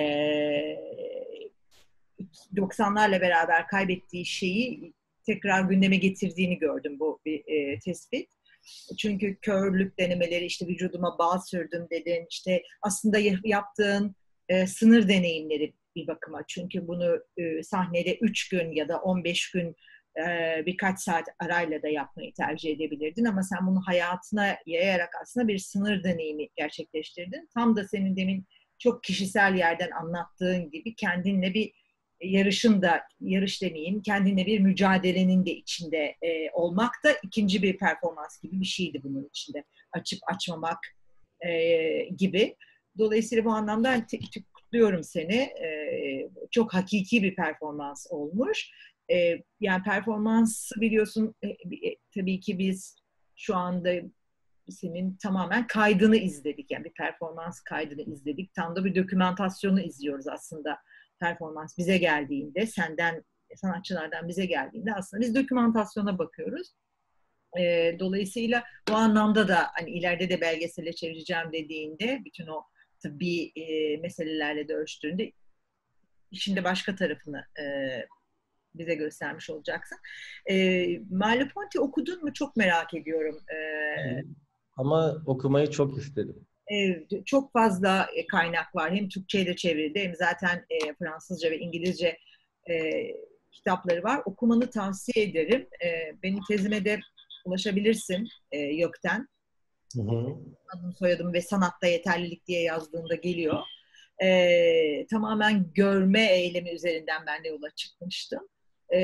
doksanlarla beraber kaybettiği şeyi tekrar gündeme getirdiğini gördüm, bu bir e, tespit. Çünkü körlük denemeleri, işte vücuduma bağ sürdüm dedin, işte aslında yaptığın e, sınır deneyimleri bir bakıma. Çünkü bunu e, sahnede üç gün ya da on beş gün e, birkaç saat arayla da yapmayı tercih edebilirdin. Ama sen bunu hayatına yayarak aslında bir sınır deneyimi gerçekleştirdin. Tam da senin demin çok kişisel yerden anlattığın gibi kendinle bir yarışın da, yarış demeyeyim, kendine bir mücadelenin de içinde e, olmak da ikinci bir performans gibi bir şeydi bunun içinde. Açıp açmamak e, gibi. Dolayısıyla bu anlamda hani, te- te- kutluyorum seni. E, çok hakiki bir performans olmuş. E, yani performansı biliyorsun, e, e, tabii ki biz şu anda senin tamamen kaydını izledik. Yani bir performans kaydını izledik. Tam da bir dokümantasyonu izliyoruz aslında. Performans bize geldiğinde, senden, sanatçılardan bize geldiğinde aslında biz dokümantasyona bakıyoruz. E, dolayısıyla bu anlamda da hani ileride de belgesele çevireceğim dediğinde, bütün o tıbbi e, meselelerle de ölçtüğünde işin de başka tarafını e, bize göstermiş olacaksın. E, Merleau-Ponty okudun mu? Çok merak ediyorum. E, Ama okumayı çok istedim. e, çok fazla kaynak var. Hem Türkçe'ye de çevrildi, hem zaten e, Fransızca ve İngilizce e, kitapları var. Okumanı tavsiye ederim. E, benim tezime de ulaşabilirsin e, YÖK'ten. Hı hı. Adım, soyadım ve sanatta yeterlilik diye yazdığında geliyor. E, tamamen görme eylemi üzerinden ben de yola çıkmıştım. E,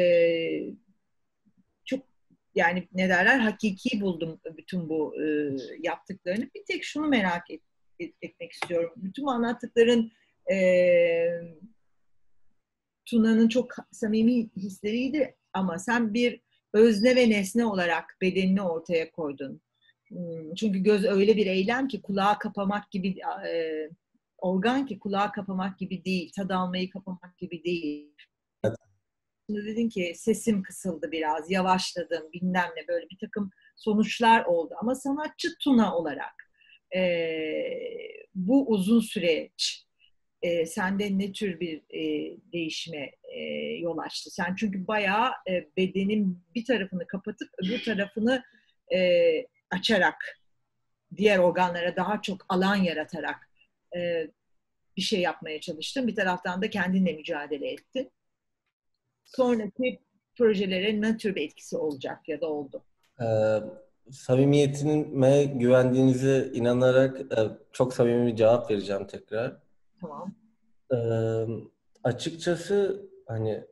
çok yani ne derler, hakiki buldum bütün bu e, yaptıklarını. Bir tek şunu merak et, et, etmek istiyorum. Bütün bu anlattıkların e, Tuna'nın çok samimi hisleriydi ama sen bir özne ve nesne olarak bedenini ortaya koydun. Çünkü göz öyle bir eylem ki, kulağı kapamak gibi, e, organ ki kulağı kapamak gibi değil, tad almayı kapamak gibi değil. Şimdi dedin ki sesim kısıldı biraz, yavaşladım, bilmem ne, böyle bir takım sonuçlar oldu. Ama sanatçı Tuna olarak e, bu uzun süreç e, sende ne tür bir e, değişime e, yol açtı? Sen çünkü bayağı e, bedenin bir tarafını kapatıp öbür tarafını e, açarak, diğer organlara daha çok alan yaratarak e, bir şey yapmaya çalıştın. Bir taraftan da kendinle mücadele ettin. Sonraki projelere ne tür bir etkisi olacak ya da oldu? Ee, Samimiyetime güvendiğinize inanarak e, çok samimi bir cevap vereceğim tekrar. Tamam. Ee, Açıkçası hani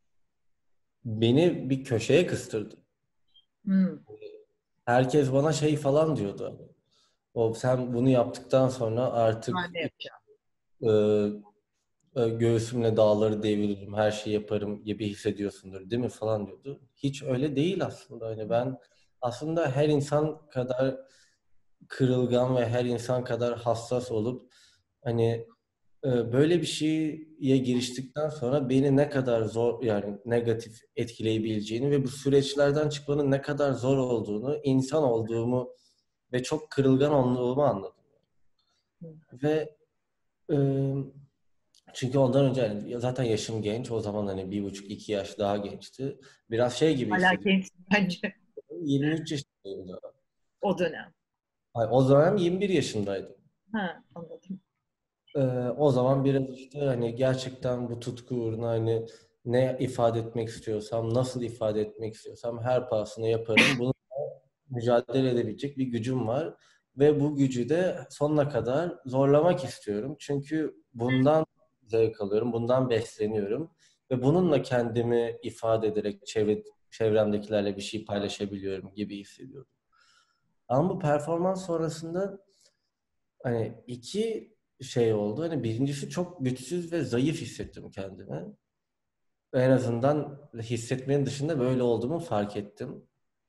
beni bir köşeye kıstırdı. Hmm. Herkes bana şey falan diyordu. Hani, o sen bunu yaptıktan sonra artık Ben ne yapacağım? e, e, göğsümle dağları deviririm, her şeyi yaparım gibi hissediyorsundur, değil mi falan diyordu. Hiç öyle değil aslında. Hani ben aslında her insan kadar kırılgan ve her insan kadar hassas olup hani e, böyle bir şeye giriştikten sonra beni ne kadar zor, yani negatif etkileyebileceğini ve bu süreçlerden çıkmanın ne kadar zor olduğunu, insan olduğumu ve çok kırılgan olduğumu anladım. Ve e, çünkü ondan önce yani zaten yaşım genç. O zaman hani bir buçuk iki yaş daha gençti. Biraz şey gibi Hala hissediyorum. genç bence yirmi üç yaşındayım daha. o dönem. Ay, o zaman yirmi bir yaşındaydım. Ha, anladım. Ee, o zaman biraz işte hani gerçekten bu tutku uğruna hani ne ifade etmek istiyorsam, nasıl ifade etmek istiyorsam her pahasına yaparım. Bunu mücadele edebilecek bir gücüm var ve bu gücü de sonuna kadar zorlamak istiyorum. Çünkü bundan zevk alıyorum, bundan besleniyorum ve bununla kendimi ifade ederek çevre, çevremdekilerle bir şey paylaşabiliyorum gibi hissediyorum. Ama bu performans sonrasında hani iki şey oldu. Hani birincisi çok güçsüz ve zayıf hissettim kendimi. En azından hissetmenin dışında böyle olduğumu fark ettim.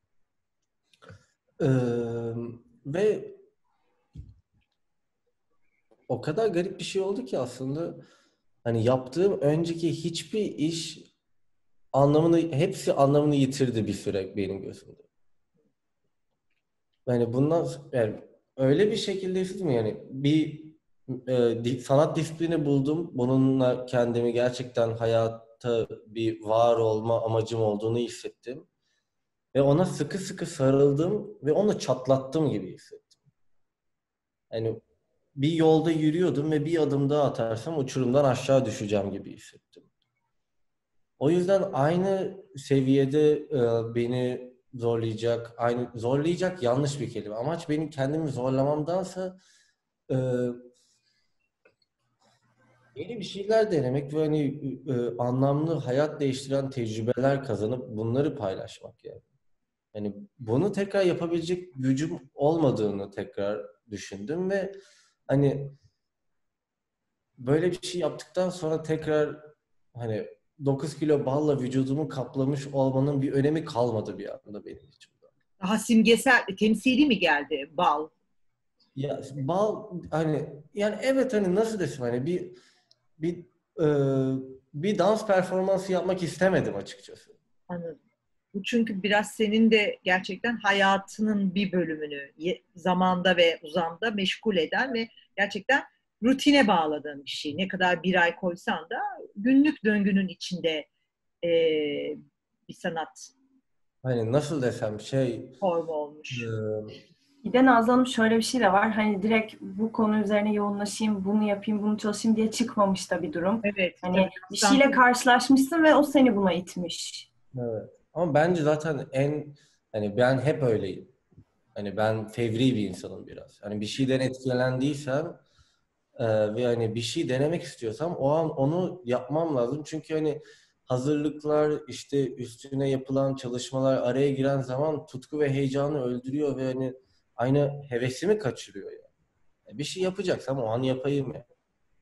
Ee, ve o kadar garip bir şey oldu ki aslında hani yaptığım önceki hiçbir iş anlamını, hepsi anlamını yitirdi bir süre benim gözümde. Yani bundan yani öyle bir şekilde hissettim yani bir e, di- sanat disiplini buldum. Bununla kendimi gerçekten hayatta bir var olma amacım olduğunu hissettim. Ve ona sıkı sıkı sarıldım ve onu çatlattım gibi hissettim. Yani bir yolda yürüyordum ve bir adım daha atarsam uçurumdan aşağı düşeceğim gibi hissettim. O yüzden aynı seviyede e, beni zorlayacak, aynı zorlayacak yanlış bir kelime. Amaç benim kendimi zorlamamdansa e, yeni bir şeyler denemek ve hani e, anlamlı hayat değiştiren tecrübeler kazanıp bunları paylaşmak yani. Yani bunu tekrar yapabilecek gücüm olmadığını tekrar düşündüm ve hani böyle bir şey yaptıktan sonra tekrar hani dokuz kilo balla vücudumu kaplamış olmanın bir önemi kalmadı bir anda benim için. Daha simgesel, temsili mi geldi bal? Ya bal hani yani evet hani nasıl desem hani bir bir e, bir dans performansı yapmak istemedim açıkçası. Anladım. Bu çünkü biraz senin de gerçekten hayatının bir bölümünü ye- zamanda ve uzamda meşgul eden ve gerçekten rutine bağladığın bir şey. Ne kadar bir ay koysan da günlük döngünün içinde e, bir sanat Hani nasıl desem şey formu e, olmuş. Bir de Nazlı Hanım şöyle bir şey de var. Hani direkt bu konu üzerine yoğunlaşayım, bunu yapayım, bunu çalışayım diye çıkmamış da bir durum. Evet, tabii. Hani bir şeyle Sanki karşılaşmışsın ve o seni buna itmiş. evet. Ama bence zaten en hani ben hep öyleyim. Hani ben fevri bir insanım biraz. Hani bir şeyden etkilendiysem e, ve hani bir şey denemek istiyorsam o an onu yapmam lazım. Çünkü hani hazırlıklar işte üstüne yapılan çalışmalar araya giren zaman tutku ve heyecanı öldürüyor ve hani aynı hevesimi kaçırıyor yani. E, Bir şey yapacaksam o an yapayım ya.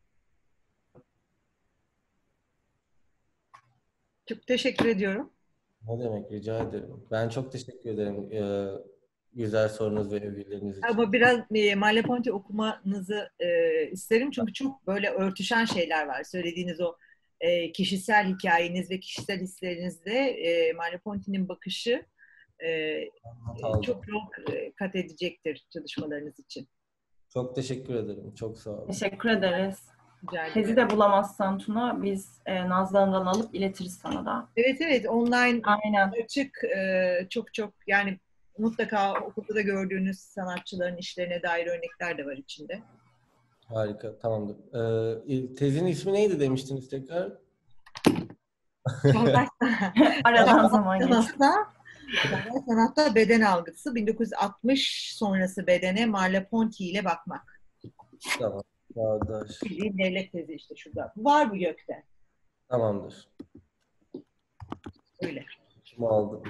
çok teşekkür ediyorum. Ne demek rica ederim. Ben çok teşekkür ederim e, güzel sorunuz ve övgüleriniz için. Ama biraz e, Merleau-Ponty okumanızı e, isterim çünkü çok böyle örtüşen şeyler var. Söylediğiniz o e, kişisel hikayeniz ve kişisel hislerinizde e, Merleau-Ponty'nin bakışı e, e, Not aldım. çok çok e, kat edecektir çalışmalarınız için. Çok teşekkür ederim. Çok sağ olun. Teşekkür ederiz. Rica Tezi ederim. de bulamazsan Tuna, biz e, Nazlı Hanım'dan alıp iletiriz sana da. Evet, evet, online Aynen. açık e, çok çok yani mutlaka okulda da gördüğünüz sanatçıların işlerine dair örnekler de var içinde. Harika. Tamamdır. Ee, tezin ismi neydi demiştiniz tekrar? Çağdaş Aradan zaman geçti. sanatta, çağdaş sanatta beden algısı bin dokuz yüz altmış sonrası bedene Merleau-Ponty ile bakmak. Tamam. Çağdaş. Bildiğin devlet tezi işte şurada. Var bu gökte. Tamamdır. Öyle. Şunu aldım.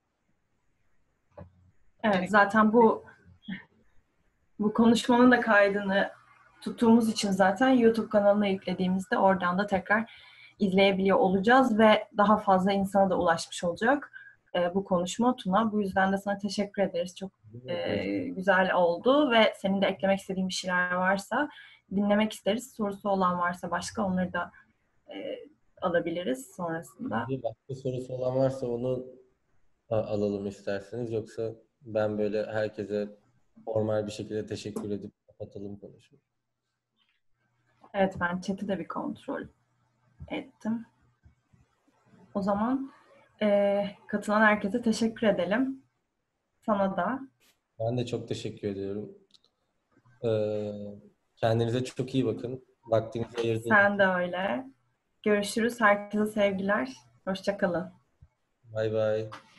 Evet, zaten bu bu konuşmanın da kaydını tuttuğumuz için zaten YouTube kanalına yüklediğimizde oradan da tekrar izleyebiliyor olacağız ve daha fazla insana da ulaşmış olacak e, bu konuşma Tuna. Bu yüzden de sana teşekkür ederiz. Çok e, güzel oldu ve senin de eklemek istediğin bir şeyler varsa dinlemek isteriz. Sorusu olan varsa başka onları da e, alabiliriz sonrasında. Bir başka sorusu olan varsa onu a- alalım isterseniz. Yoksa ben böyle herkese formal bir şekilde teşekkür edip kapatalım konuşmayı. Evet, ben chat'i de bir kontrol ettim. O zaman e, katılan herkese teşekkür edelim. Sana da. Ben de çok teşekkür ediyorum. Ee, Kendinize çok iyi bakın. Vaktinizi ayırdınız. Sen de öyle. Görüşürüz. Herkese sevgiler. Hoşça kalın. Bay bay.